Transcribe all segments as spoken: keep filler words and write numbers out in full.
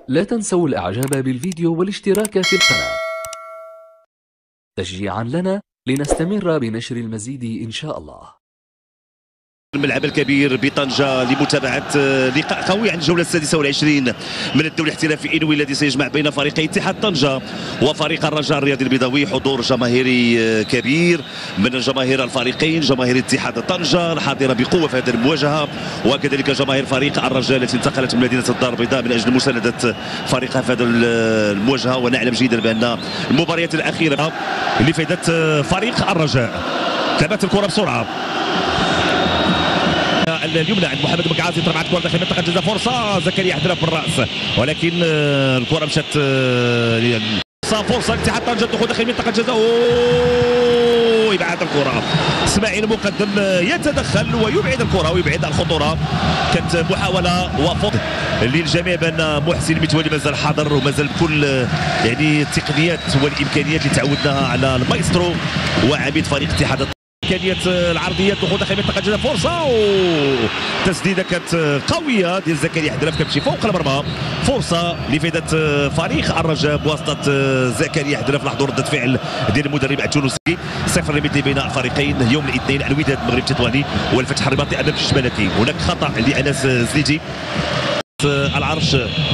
لا تنسوا الاعجاب بالفيديو والاشتراك في القناة تشجيعا لنا لنستمر بنشر المزيد إن شاء الله. الملعب الكبير بطنجة لمتابعة لقاء قوي عن الجولة السادسة والعشرين من الدوري الاحترافي إنوي الذي سيجمع بين فريقي اتحاد طنجة وفريق الرجاء الرياضي البيضاوي. حضور جماهيري كبير من جماهير الفريقين، جماهير اتحاد طنجة الحاضرة بقوة في هذه المواجهة، وكذلك جماهير فريق الرجاء التي انتقلت من مدينة الدار البيضاء من أجل مساندة فريقها في هذه المواجهة. ونعلم جيدا بأن المباريات الأخيرة اللي فادت فريق الرجاء. لعبت الكرة بسرعة اليمنى عند محمد بكعازي، طلعت كره داخل منطقه الجزاء، فرصه زكريا حدرف بالراس ولكن الكره مشات فرصه فرصه لاتحاد طنجة الدخول داخل منطقه الجزاء ويبعد الكره. اسماعيل مقدم يتدخل ويبعد الكره ويبعد الخطوره. كانت محاوله وفضل للجميع بان محسن المتولي مازال حاضر ومازال بكل يعني التقنيات والامكانيات اللي تعودناها على المايسترو وعميد فريق اتحاد. امكانيه العرضيه دخول داخل منطقه الجزاء، فرصه وتسديده كانت قويه ديال زكريا حدرف كتمشي فوق المرمى. فرصه لفائده فريق الرجاء بواسطه زكريا حدرف. لاحظوا رده فعل ديال المدرب التونسي. صفر ريميتي بين الفريقين يوم الاثنين، الوداد المغرب التطواني والفتح الرباطي امام الجيش الملكي. هناك خطا لانس زليتي العرش.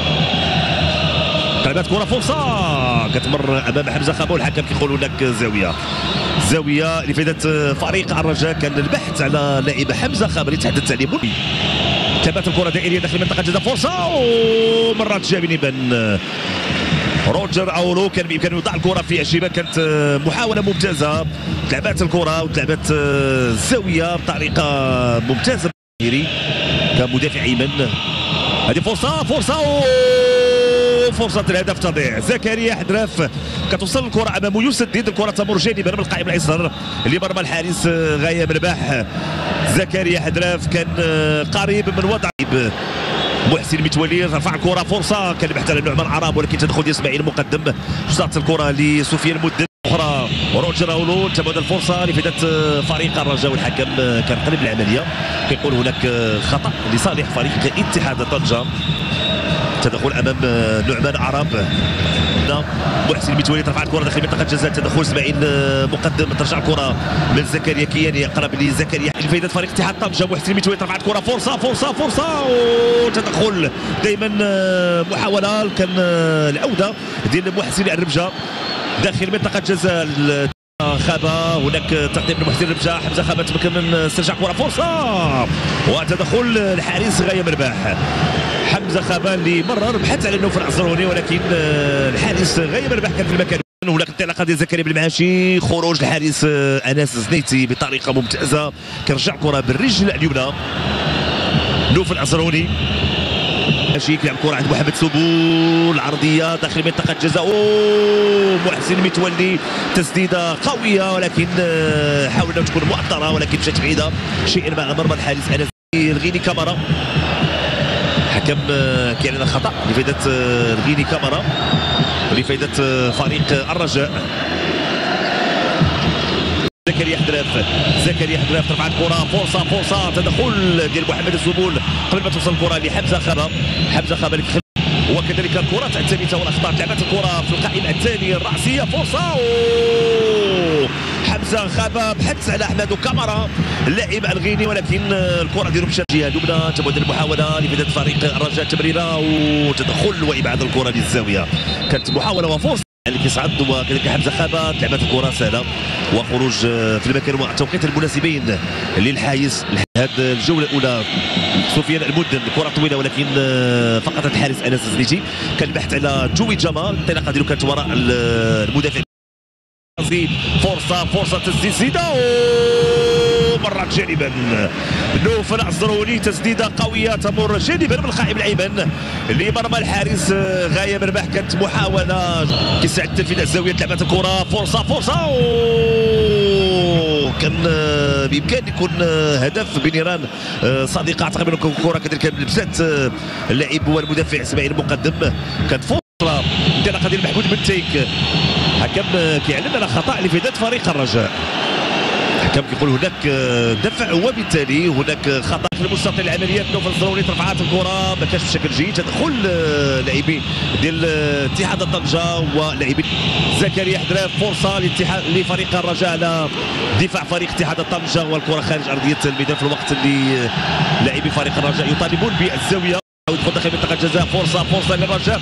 قلبات كره، فرصه كتمر امام حمزه خابو، الحكم كيقول هناك زاويه زاويه لفائده فريق الرجاء. كان البحث على لاعب حمزه خابو اللي تحدثت عليه. تابعت الكره دائريه داخل منطقه الجزاء، فرصه ومرات جابني بن روجر اولو كان بامكانه يضع الكره في الشباك. كانت محاوله ممتازه، تلعبات الكره وتلعبات الزاويه بطريقه ممتازه كمدافع ايمن. هذه فرصه فرصه فرصة الهدف تضيع. زكريا حدرف كتوصل الكرة أمامه، يسدد الكرة تمر جانبا من القائم الأيسر لمرمى الحارس غاية مرباح. زكريا حدرف كان قريب من وضع محسن المتولي، رفع الكرة، فرصة كان البحث على نعمان عراب ولكن تدخل اسماعيل مقدم. جزات الكرة لسفيان مدن أخرى وروجر أولو. تبادل الفرصة لفائدة فريق الرجاء والحكم كان قريب العملية، كيقول هناك خطأ لصالح فريق اتحاد طنجة. تدخل امام نعمان عرب. محسن المتولي ترفع الكره داخل منطقه الجزاء، تدخل اسماعيل مقدم، ترجع الكره من زكريا كياني اقرب لزكريا لفائده فريق اتحاد طنجة. محسن المتولي ترفع الكره، فرصه فرصه فرصه وتدخل دائما محاوله كان العوده ديال محسن الربجه داخل منطقه الجزاء. خابة هناك تقديم لمحسن الربجه، حمزه خابة تمكن من استرجاع كره، فرصه وتدخل الحارس غاية مرباح. حمزه خابة اللي مرر بحث على النوف العزروني ولكن الحارس غاية مرباح كان في المكان. هناك انطلاقه ديال زكريا بالمعاشي، خروج الحارس انس زنيتي بطريقه ممتازه، كرجع الكره بالرجل اليمنى. نوف العزروني ماشي كيلعب كره عند محمد سبول، عرضيه داخل منطقه الجزاء، محسن المتولي تسديده قويه ولكن حاول انها تكون مؤطره ولكن مشات بعيده شيئا مع مرمى الحارس انس الغيني كاميرا. حكم كيعلن خطا لفائده الغيني كاميرا لفائده فريق الرجاء. زكريا حدرف زكريا حدرف ترفع الكره، فرصه فرصه تدخل ديال محمد الزبول قبل ما توصل الكره لحمزه خابة. حمزه خابة وكذلك الكرات الثابته والاخطاء. لعبت الكره في القائمه الثانيه الراسيه، فرصه حمزه خابة بحث على احمد كاميرا اللاعب الغيني ولكن الكره ديالو مشات جهه اليمنى. تبادل المحاوله لفائده فريق الرجاء، تمريره وتدخل وابعاد الكره للزاويه. كانت محاوله وفرصه اللي كيصعد وكذلك حمزه خابة. لعبت الكره سهله وخروج في المكان والتوقيت المناسبين للحايس هذه الجوله الاولى. سفيان المدن كره طويله ولكن فقط الحارس انس زنيتي. كان البحث على جوي جمال، الانطلاقه ديالو كانت وراء المدافع. فرصه فرصه تسديد زيده مرت جانبا. نوف العزروني تسديده قويه تمر جانبا من القائم الايمن لمرمى الحارس غاية مرباح. كانت محاوله كيساعد تنفيذ الزاويه. لعبت الكره، فرصه فرصه كان بامكان يكون هدف بنيران صديقه. اعتقد انه الكره كذلك لبسات اللاعب والمدافع اسماعيل مقدم. كانت فرصه انطلاقه ديال محمود بن تيك. حكم كيعلن على خطا لفائده فريق الرجاء. كما كيقول هناك دفع وبالتالي هناك خطا في المستطيل العمليات. نوفل الزروني رفعات الكره ما كانش بشكل جيد. تدخل لاعبين ديال اتحاد طنجه ولاعبين زكريا حدراف. فرصه لاتحاد لفريق الرجاء على دفاع فريق اتحاد طنجه والكره خارج ارضيه الميدان في الوقت اللي لاعبي فريق الرجاء يطالبون بالزاويه. يدخل داخل منطقه الجزاء. فرصه فرصه للرجاء.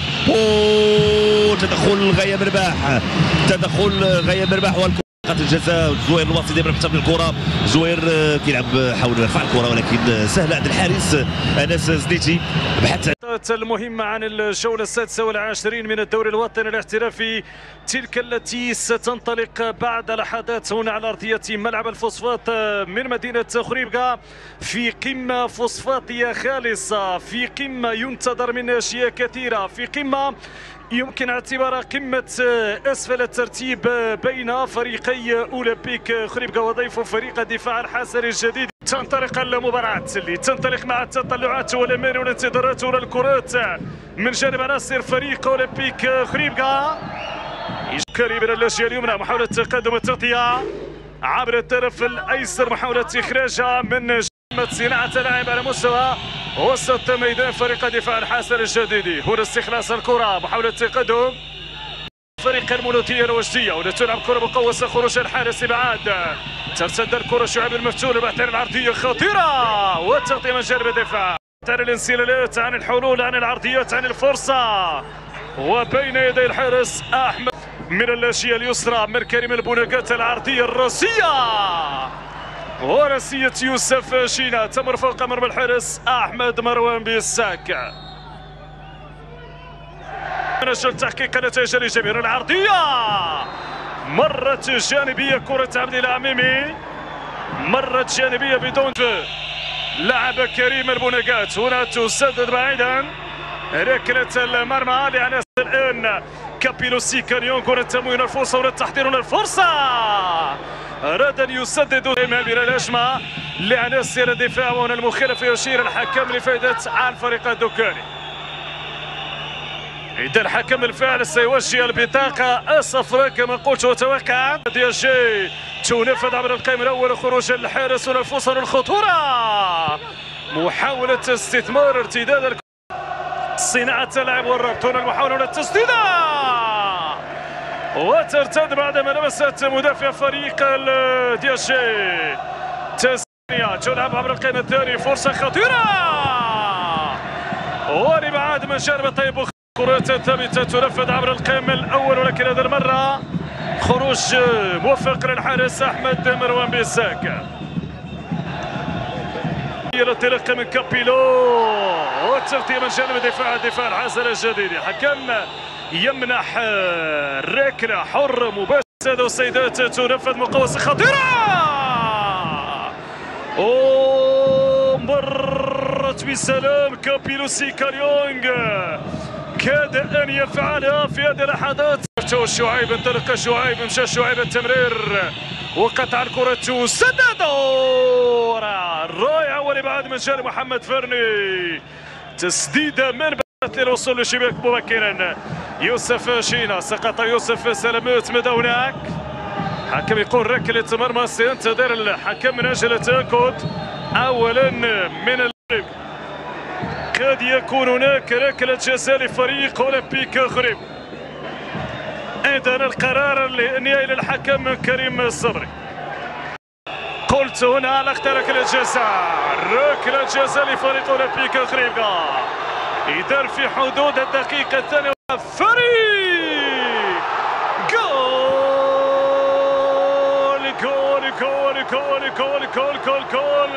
تدخل غايه مرباح تدخل غايه مرباح والكره الجزاء. زوير الواسطي دائما محتفل الكره. زوير كيلعب حاول يرفع الكره ولكن سهله عند الحارس انس زنيتي. بحث المهمة عن الجولة السادسة والعشرين من الدوري الوطني الاحترافي، تلك التي ستنطلق بعد لحظات هنا على أرضية ملعب الفوسفات من مدينة خريبكا، في قمة فوسفاتية خالصة، في قمة ينتظر منها أشياء كثيرة، في قمة يمكن اعتبارها قمة أسفل الترتيب بين فريقي أولمبيك خريبكا وضيفه فريق الدفاع الحصري الجديد. تنطلق المباراة اللي تنطلق مع التطلعات والأمان والانتظارات والكرات من جانب عناصر فريق أولمبيك خريبكا. قريب من اللاجئة اليمنى، محاولة تقدم التغطية عبر الطرف الأيسر، محاولة إخراجها من صناعة اللاعب على مستوى وسط ميدان فريق الدفاع الحصري الجديدي. هنا استخلاص الكرة، محاولة تقدم فريق المولوتية الوجدية، ولا تلعب كرة مقوسة، خروج الحارس بعاد، ترتد الكرة شعيب المفتول، البحث عن العرضية خطيرة والتغطية من جانب الدفاع، عن الانسلالات، عن الحلول، عن العرضيات، عن الفرصة، وبين يدي الحارس أحمد من اللاجئة اليسرى من كريم البونقات، العرضية الراسية وراسية يوسف شينا تمر فوق مرمى الحارس أحمد مروان بيساك. نجل تحقيق نتائج لجميع. العرضية مرت جانبية، كرة عبد العميمي مرت جانبية بدون لعب كريم البونقات. هنا تسدد بعيدا، ركلة المرمى لعناصر الآن كابيلوسي كانيون. كرة تموين الفرصة والتحضير للفرصة، ردا يسدد بلا الهجمة لعناصر الدفاع. وهنا المخالفة يشير الحكم لفائدة الفريق الدكاني. إذا الحكم الفاعل سيوجه البطاقة الصفراء كما قلت وتوقع. دياجي تنفذ عبر القائم الأول، خروج الحارس والفرصة للخطورة، محاولة استثمار ارتداد صناعة اللعب والربط. هنا المحاولة للتسديدة وترتد بعدما لمست مدافع فريق دياجي. تسنية تلعب عبر القائم الثاني، فرصة خطيرة ولبعاد من جانب طيب. كرة ثابتة تنفذ عبر القائم الأول، ولكن هذه المرة خروج موفق للحارس أحمد مروان بيساك. الانطلاق من كابيلو والتغطية من جانب دفاع الدفاع الحصري الجديدي. حكم يمنح ركلة حر مباشرة. سادة والسيدات تنفذ مقوسة خطيرة ومرت بسلام كابيلوسي كاريونغ، كاد أن يفعلها في هذه اللحظات. شعيب انطلق شعيب، مشى شعيب التمرير وقطع الكرة تسدد رائعة ولبعد من جانب محمد فرني. تسديدة من بعد للوصول للشباك مبكرا. يوسف شينا سقط يوسف سلامات مدى هناك. حكم يقول ركلة مرمى، سينتظر الحكم من أجل التأكد أولا من اللعب. قد يكون هناك ركلة جزاء لفريق أولمبيك خريب. إذن القرار النهائي للحكم كريم الصبري. قلت هنا على اختار ركلة جزاء، ركلة جزاء لفريق أولمبيك خريبكا. إذن في حدود الدقيقة الثانية فريق جول جول جول جول جول جول جول جول.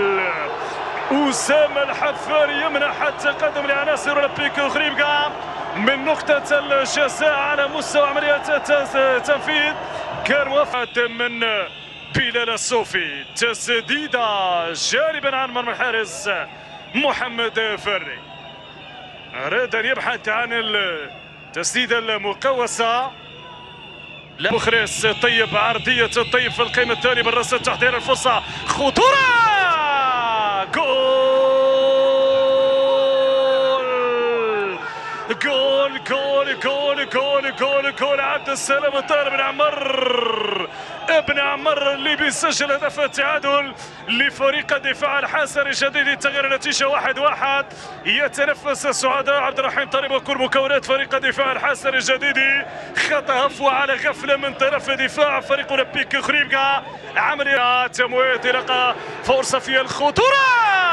أسامة الحفاري يمنح التقدم لعناصر أولمبيك خريبكا من نقطة الجزاء على مستوى عمليات التنفيذ. كان موفق من بلال الصوفي، تسديدة جانبا عن مرمى الحارس محمد فري. أراد أن يبحث عن التسديدة المقوسة. مخرس طيب، عرضية الطيب في القيم الثاني بالراس تحضير الفرصة، خطورة جول جول جول جول جول جول جول عبد السلام الطاهر بن عمر ابن عمر اللي بيسجل هدف التعادل لفريق الدفاع الحسن الجديد. تغير النتيجه واحد واحد. يتنفس السعداء عبد الرحيم طريب وكل مكونات فريق الدفاع الحسن الجديدي. خطا هفوه على غفله من طرف دفاع فريق اولمبيك خريبكا. عمليه تمويت لقى فرصه في الخطوره.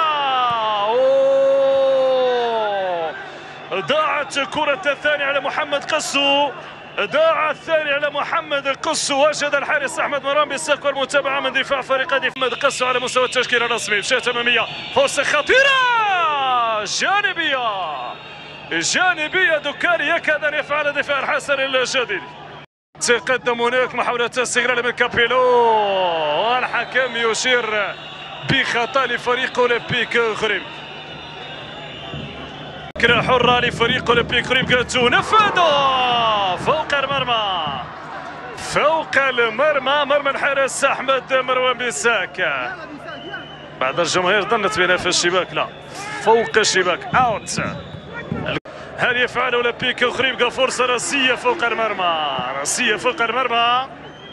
أوه. ضاعت كرة الثانية على محمد قسو. ضاع الثاني على محمد قسو. وجد الحارس احمد مرام بالساق والمتابعه من دفاع فريق دفاع محمد قسو على مستوى التشكيل الرسمي. مشات اماميه فرصه خطيره جانبيه جانبيه دكاني يكاد ان يفعل دفاع الحسن الجديد. تقدم هناك محاوله استغلال من كابيلو والحكم يشير بخطا لفريق اولمبيك خريب. فكرة حرة لفريق اولمبيك خريبكا تنفذ فوق المرمى فوق المرمى مرمى الحارس احمد مروان بيساك. بعد الجماهير ظنت بنا في الشباك، لا فوق الشباك اوت. هل يفعل اولمبيك خريبكا فرصة راسية فوق المرمى راسية فوق المرمى.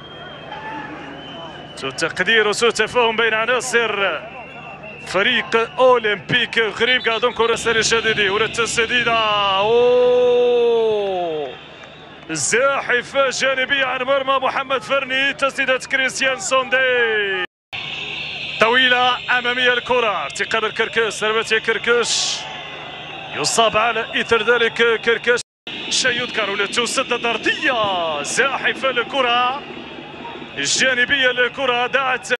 سوء تقدير وسوء تفاهم بين عناصر فريق اولمبيك خريبكا. دونك كرة الجديدي ولا التسديدة. اوه زاحفة جانبية عن مرمى محمد فرني. تسديدة كريستيان سوندي طويلة أمامية الكرة. ارتقاب الكركس ضربة كركش يصاب على إثر ذلك كركش. شيء يذكر ولا تسدد أرضية زاحفة الكرة جانبية الكرة. دعت